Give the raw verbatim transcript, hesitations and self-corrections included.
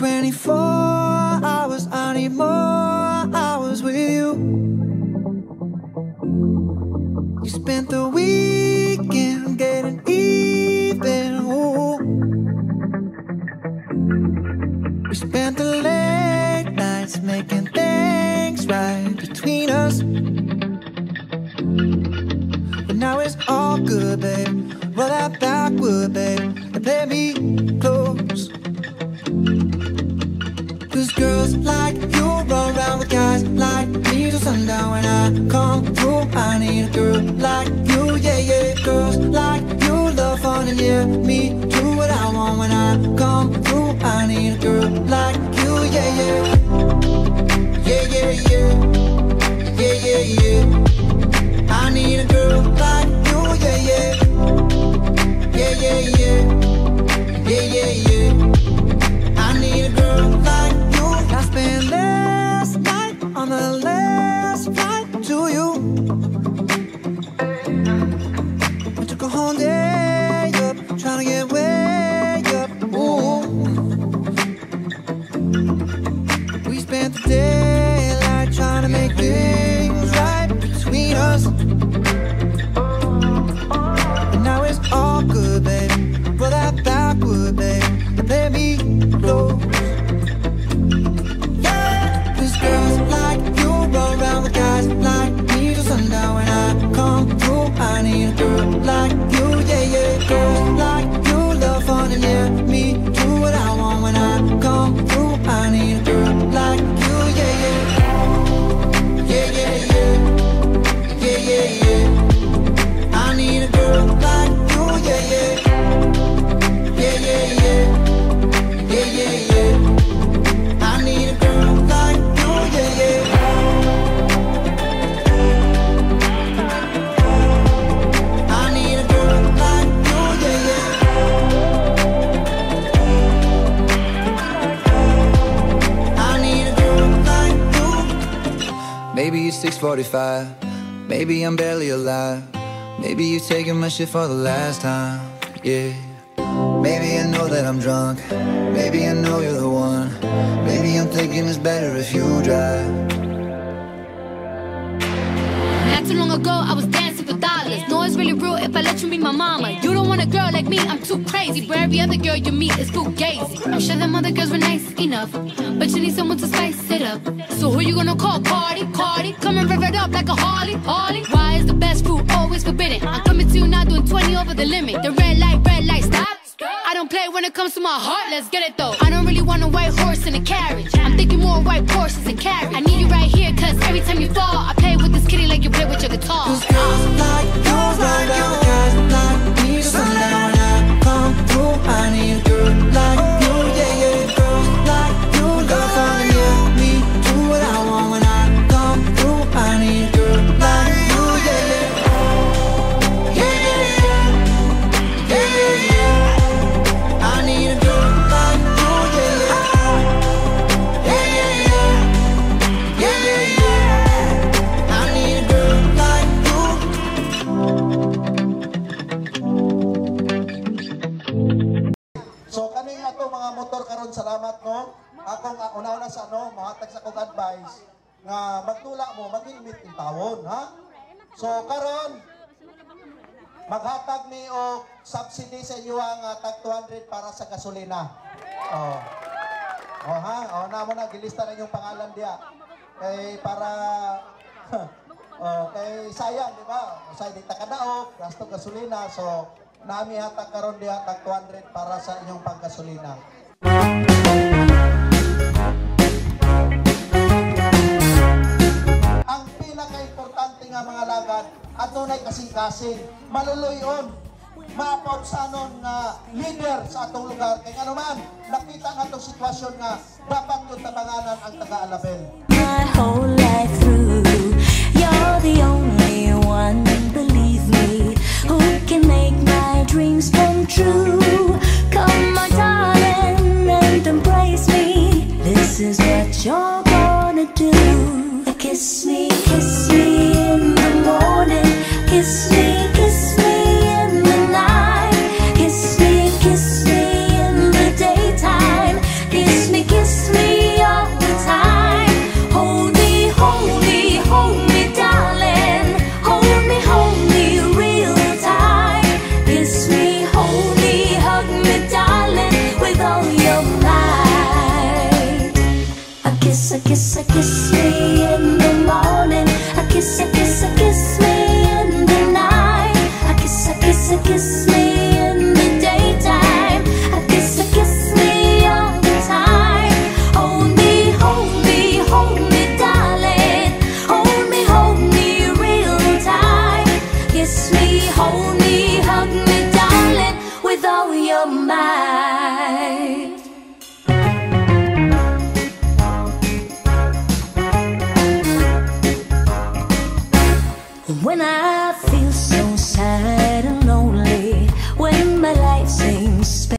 twenty-four hours, I need more hours with you. You spent the weekend getting even, ooh. We spent the late nights making things right between us. But now it's all good, babe. Roll that backward, babe, and play me close. Cause girls like you run around with guys like me till sundown. When I come through, I need a girl like you, yeah, yeah. Girls like you love fun and yeah, me do what I want. When I come through, I need a girl like you, yeah, yeah. Yeah, yeah, yeah. Yeah, yeah, yeah. I need a girl like you, yeah, yeah. Yeah, yeah, yeah. Yeah, yeah, yeah. I need a girl like you. I spent last night on the last flight to you. I took a whole day up, trying to get way up. Ooh. We spent the daylight trying to make things right between us. But now it's all good, baby. Roll that backward, babe, and play me close. Yeah, cause girls like you run around with guys like me till sundown. When I come through, I need a girl like you, yeah, yeah. Girls like you love fun and yeah, me do what I want. When I come through, I need a girl like you, yeah, yeah. Yeah, yeah, yeah. Yeah, yeah, yeah. I need a girl like you, yeah, yeah. Yeah, yeah, yeah. Yeah, yeah, yeah. I need a girl like you, yeah, yeah. I need a girl like you, yeah, yeah. I need a girl like you. Maybe it's six forty-five. Maybe I'm barely alive. Maybe you're taking my shit for the last time, yeah. Maybe I know that I'm drunk. Maybe I know you're the one. Maybe I'm thinking it's better if you drive. Not too long ago, I was dancing for dollars. No, it's really real if I let you meet my mama. You don't want a girl like me, I'm too crazy. But every other girl you meet is fugazi. I'm sure them other girls were nice enough, but you need someone to spice it up. So who you gonna call? Cardi, Cardi. Come and rev it up like a Harley, Harley. Why is the best food always forbidden? I'm coming to you now doing twenty over the limit. The red light, red light, stop. I don't play when it comes to my heart, let's get it though. I don't really want a white horse in a carriage. I'm thinking more white horses and carriage. I need you right here, cause every time you fall, I play with this kitty like you play with your guitar. Cause girls like you run around with guys like me till sundown. When I come through, I need a girl like you, yeah, yeah. Girls like you love fun and yeah, me do what I want. When I come through, I need a girl like you, yeah, yeah. Yeah, yeah, yeah. Yeah, yeah, yeah. I need a girl like you, yeah, yeah. Yeah, yeah, yeah. Yeah, yeah, yeah. I need a girl like you. So kani nga to mga motor karon, salamat no. Akong uh, una-una sa ano, mahatag sa kong advice nga magtula mo mag-limit in tawon, ha? So karon maghatag mi og subsidy sa inyo ang uh, tag two hundred para sa gasolina. Oh. Oh ha, oh na mo na gilista na yung pangalan diya. Kay para oh, kay sayang, di ba? Say di ta kadaog, gasto gasolina. So nami hatag karon diya tag two hundred para sa inyong panggasolina. Ang pinaka-importante nga mga lagad, adunay kasing-kasing, maluluyon, mapautsanon nga leader sa atong lugar. Kaya nga naman, nakita nga itong sitwasyon nga dapat yung tabanganan ang taga-Alabel. My whole life through, you're the only one, believe me, who can make my dreams come true. Come my darling and embrace me, this is what you're gonna do. Kiss me, kiss me in the morning, kiss me, kiss me in the night, kiss me, kiss me in the daytime, kiss me, kiss kiss me, hold me, hug me, darling, with all your might. When I feel so sad and lonely, when my life seems